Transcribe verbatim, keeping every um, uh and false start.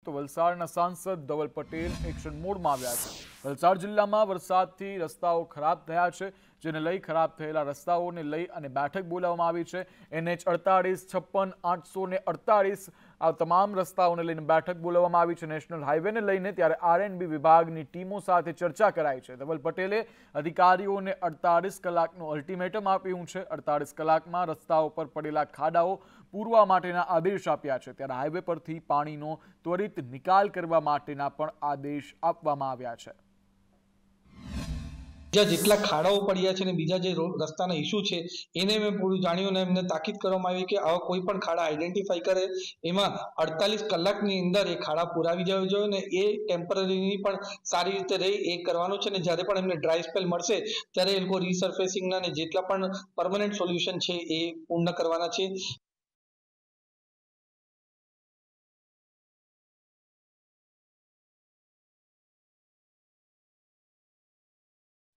તો વલસાડના સાંસદ ધવલ પટેલ એક્શન મોડમાં આવ્યા છે। વલસાડ જિલ્લામાં વરસાદથી રસ્તાઓ ખરાબ થયા છે, જેને લઈ ખરાબ થયેલા રસ્તાઓને લઈ અને બેઠક બોલાવવામાં આવી છે। એનએચ અડતાળીસ, છપ્પન, આઠસો ને અડતાળીસ આ તમામ રસ્તાઓને લઈને બેઠક બોલાવવામાં આવી છે। નેશનલ હાઈવેને લઈને ત્યારે આરએનબી વિભાગની ટીમો સાથે ચર્ચા કરાઈ છે। ધવલ પટેલે અધિકારીઓને અડતાળીસ કલાકનું અલ્ટિમેટમ આપ્યું છે। અડતાળીસ કલાકમાં રસ્તાઓ પર પડેલા ખાડાઓ પૂરવા માટેના આદેશ આપ્યા છે। ત્યારે હાઈવે પરથી પાણીનો ત્વરિત નિકાલ કરવા માટેના પણ આદેશ આપવામાં આવ્યા છે। બીજા જેટલા ખાડાઓ પડ્યા છે ને બીજા જે રસ્તાના ઇસ્યુ છે એને મેં પૂરું જાણ્યું ને એમને તાકીદ કરવામાં આવી કે આવા કોઈ પણ ખાડા આઈડેન્ટિફાઈ કરે એમાં અડતાલીસ કલાકની અંદર એ ખાડા પુરાવી જવા જોઈએ ને એ ટેમ્પરરીની પણ સારી રીતે રહી એ કરવાનું છે। ને જ્યારે પણ એમને ડ્રાય સ્પેલ મળશે ત્યારે એ લોકો રીસર્ફેસિંગના ને જેટલા પણ પરમનન્ટ સોલ્યુશન છે એ પૂર્ણ કરવાના છે।